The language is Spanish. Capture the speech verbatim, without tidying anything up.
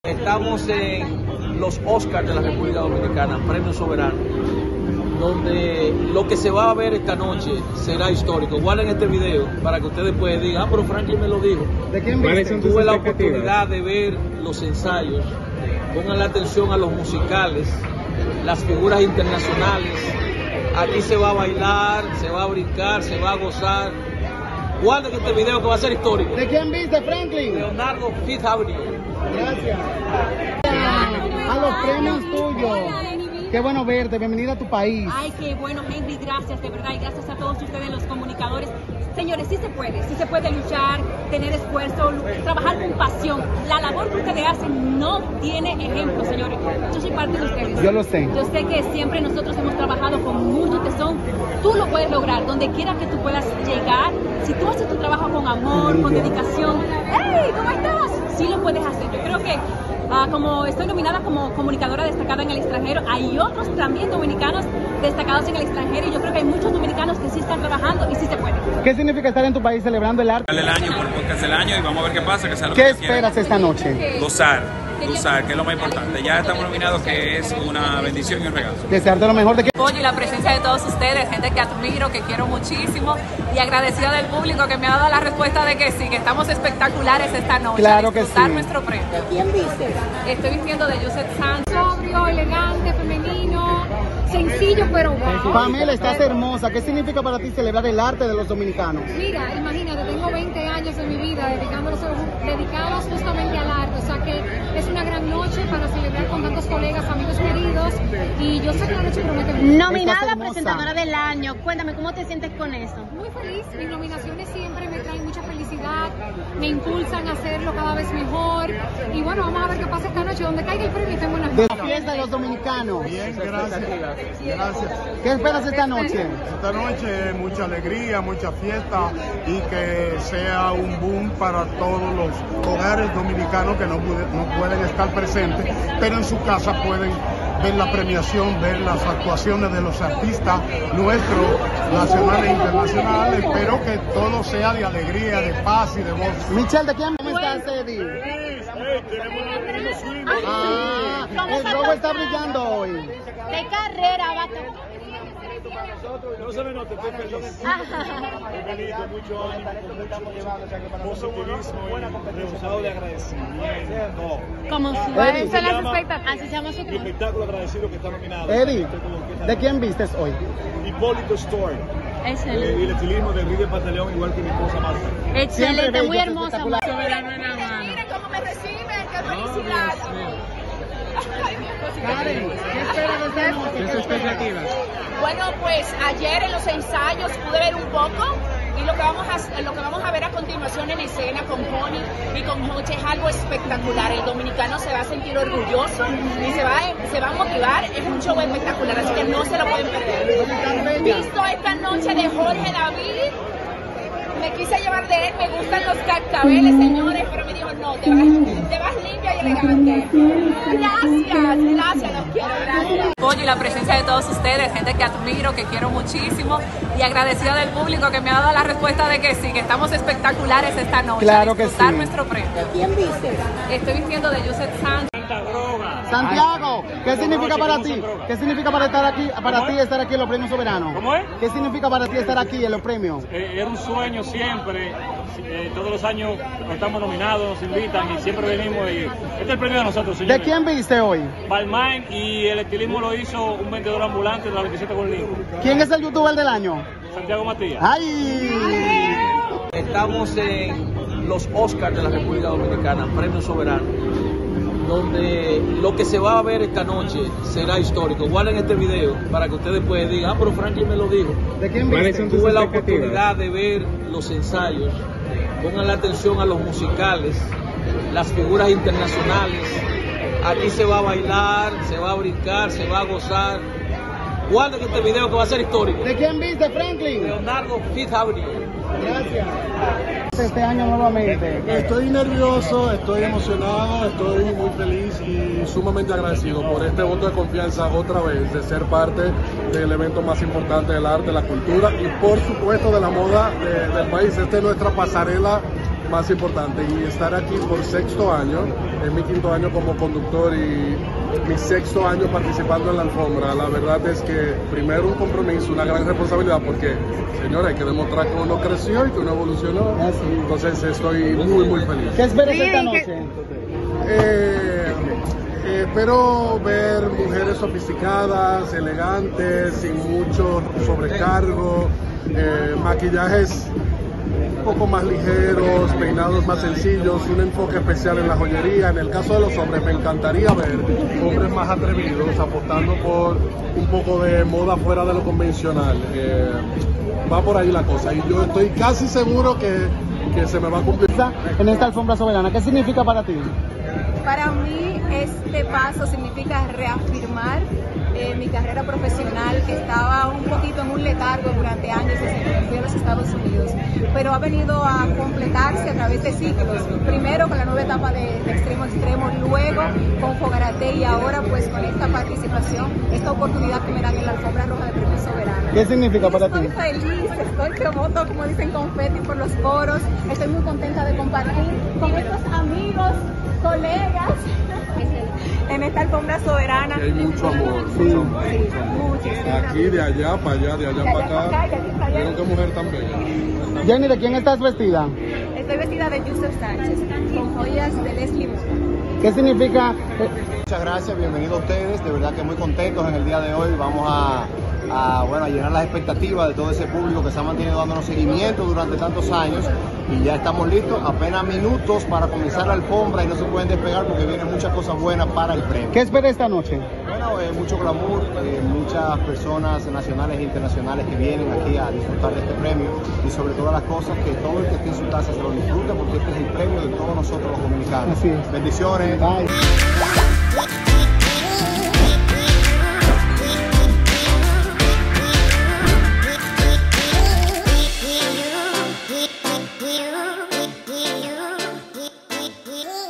Estamos en los Oscars de la República Dominicana, Premio Soberano, donde lo que se va a ver esta noche será histórico. Guarden este video para que ustedes puedan decir, ah, pero Franklin me lo dijo. ¿De quién viste? Tuve la oportunidad de ver los ensayos. Pongan la atención a los musicales, las figuras internacionales. Aquí se va a bailar, se va a brincar, se va a gozar. Guarden este video que va a ser histórico. ¿De quién viste, Franklin? Leonardo Fifth Avenue. Gracias. A los premios tuyos. Qué bueno verte, bienvenida a tu país. Ay, qué bueno, Henry, gracias, de verdad, y gracias a todos ustedes, los comunicadores. Señores, sí se puede, sí se puede luchar, tener esfuerzo, trabajar con pasión. La labor que ustedes hacen no tiene ejemplo, señores. Yo soy parte de ustedes. Yo lo sé. Yo sé que siempre nosotros hemos trabajado con mucho tesón. Tú lo puedes lograr, donde quiera que tú puedas llegar. Si tú haces tu trabajo con amor, con dedicación, ¡hey! ¿Cómo estás? Sí lo puedes hacer. Yo creo que Uh, como estoy nominada como comunicadora destacada en el extranjero, hay otros también dominicanos destacados en el extranjero y yo creo que hay muchos dominicanos que sí están trabajando y sí se puede. ¿Qué significa estar en tu país celebrando el arte? El año por podcast del año y vamos a ver qué pasa. Que sea lo ¿Qué que esperas quiera. esta noche? Gozar, gozar, que es lo más importante. Ya estamos nominados, que es una bendición y un regalo. Desearte lo mejor de que... Y la presencia de todos ustedes, gente que admiro, que quiero muchísimo y agradecida del público que me ha dado la respuesta de que sí, que estamos espectaculares esta noche. Claro a que disfrutar sí. nuestro premio. ¿Quién viste? Estoy vistiendo de Joseph Santos. Sobrio, elegante, femenino, sencillo pero wow. Pamela, estás hermosa. ¿Qué significa para ti celebrar el arte de los dominicanos? Mira, imagínate, tengo veinte años en mi vida dedicándolos, dedicados justamente al arte, o sea que es una gran noche para celebrar con tantos colegas, amigos queridos y yo sé que la noche promete mucho. Nominada presentadora del año. Cuéntame, ¿cómo te sientes con eso? Muy feliz, mis nominaciones siempre me traen mucha felicidad, me impulsan a hacerlo cada vez mejor y bueno, vamos a ver qué pasa esta noche, donde caiga el premio tengo unas De la fiesta de los dominicanos. Bien, gracias. Gracias. ¿Qué esperas esta noche? Esta noche mucha alegría, mucha fiesta y que sea un boom para todos los hogares dominicanos que no, pude, no pueden estar presentes, pero en su casa pueden ver la premiación, ver las actuaciones de los artistas nuestros, nacionales e internacionales. Espero que todo sea de alegría, de paz y de voz. Michelle, ¿de quién me estás, Eddie? Ah, el robo está brillando hoy. ¿Qué carrera va a tocar? No se me nota, estoy feliz. Estoy feliz con mucho ánimo, con mucho positivismo y rebosado de agradecimiento. Como si Eddie, son las expectativas. Así se llama su Mi espectáculo agradecido que está nominado. Eddie, ¿de quién vistes hoy? Hipólito Story. Excelente. Eh, y el estilismo de Ríder Pantaleón, igual que mi esposa Marta. Excelente, muy bello, hermosa. espectacular. Mire cómo me reciben, qué felicidad. Karen, ¿qué esperas de esta noche? ¿Qué expectativas? Bueno, pues ayer en los ensayos pude ver un poco y lo que vamos a, lo que vamos a ver a continuación en escena con Pony y con Joche es algo espectacular. El dominicano se va a sentir orgulloso y se va, a, se va a motivar. Es un show espectacular, así que no se lo pueden perder. Visto esta noche de Jorge David, me quise llevar de él, me gustan los cascabeles, señores, pero me dijo, no, te vas, te vas limpia y elegante. Gracias, gracias, los quiero, gracias. Y la presencia de todos ustedes, gente que admiro, que quiero muchísimo y agradecida del público que me ha dado la respuesta de que sí, que estamos espectaculares esta noche. Claro a disfrutar que sí. nuestro premio. ¿Quién viste? Estoy vistiendo de Joseph Santos. Santiago, ¿qué significa para ti? ¿Qué significa para estar aquí, para ti estar aquí en los premios soberanos? ¿Cómo es? ¿Qué significa para ti estar aquí en los premios? Eh, era un sueño siempre. Eh, todos los años estamos nominados, nos invitan y siempre venimos. Y este es el premio de nosotros, señores. ¿De quién viste hoy? Balmain, y el estilismo lo hizo un vendedor ambulante de la veintisiete con Lincoln. ¿Quién es el youtuber del año? Santiago Matías. ¡Ay! Estamos en los Oscars de la República Dominicana, Premio Soberano, donde lo que se va a ver esta noche será histórico. Guarden este video para que ustedes puedan decir, ah, pero Franklin me lo dijo. ¿De quién viste? Tuve la oportunidad de ver los ensayos. Pongan la atención a los musicales, las figuras internacionales. Aquí se va a bailar, se va a brincar, se va a gozar. Guarden este video que va a ser histórico. ¿De quién viste, Franklin? Leonardo Fifth Avenue. Gracias. Este año nuevamente. Estoy nervioso, estoy emocionado, estoy muy feliz y sumamente agradecido por este voto de confianza otra vez, de ser parte del evento más importante del arte, de la cultura y por supuesto de la moda de, del país. Esta es nuestra pasarela más importante, y estar aquí por sexto año, es mi quinto año como conductor y mi sexto año participando en la alfombra. La verdad es que primero un compromiso, una gran responsabilidad, porque, señora, hay que demostrar que uno creció y que uno evolucionó. Entonces estoy muy, muy feliz. ¿Qué esperas esta noche? Eh, eh, espero ver mujeres sofisticadas, elegantes, sin mucho sobrecargo, eh, maquillajes un poco más ligeros, peinados más sencillos, un enfoque especial en la joyería. En el caso de los hombres, me encantaría ver hombres más atrevidos, apostando por un poco de moda fuera de lo convencional. Eh, va por ahí la cosa, y yo estoy casi seguro que, que se me va a cumplir. En esta alfombra soberana, ¿qué significa para ti? Para mí este paso significa reafirmar eh, mi carrera profesional, que estaba un poquito en un letargo durante años desde que fui a los Estados Unidos, pero ha venido a completarse a través de ciclos, primero con la nueva etapa de, de Extremo a Extremo, luego con Fogarate y ahora pues con esta participación, esta oportunidad que me dan en la alfombra roja de Premio Soberano. ¿Qué significa para ti? Estoy feliz, estoy que boto, como dicen, confeti por los poros, estoy muy contenta de compartir con estos amigos, colegas en esta alfombra soberana. Y hay mucho amor, sí, mucho amor, sí, mucho amor. mucho, Aquí, de allá para allá, de allá de para allá acá. para acá, de aquí para allá. Miren qué mujer tan bella. Jenny, ¿de quién estás vestida? Estoy vestida de Joseph Sánchez, con joyas de Leslie Muscat. ¿Qué significa? Muchas gracias, bienvenidos a ustedes, de verdad que muy contentos en el día de hoy. Vamos a, a, bueno, a llenar las expectativas de todo ese público que se ha mantenido dándonos seguimiento durante tantos años, y ya estamos listos, apenas minutos para comenzar la alfombra y no se pueden despegar porque vienen muchas cosas buenas para el premio. ¿Qué espera esta noche? Bueno, eh, mucho glamour, eh, muchas personas nacionales e internacionales que vienen aquí a disfrutar de este premio, y sobre todas las cosas que todo el que esté en su casa se lo disfrute, porque este es el premio de todos nosotros los dominicanos. Así es. Bendiciones. Bye.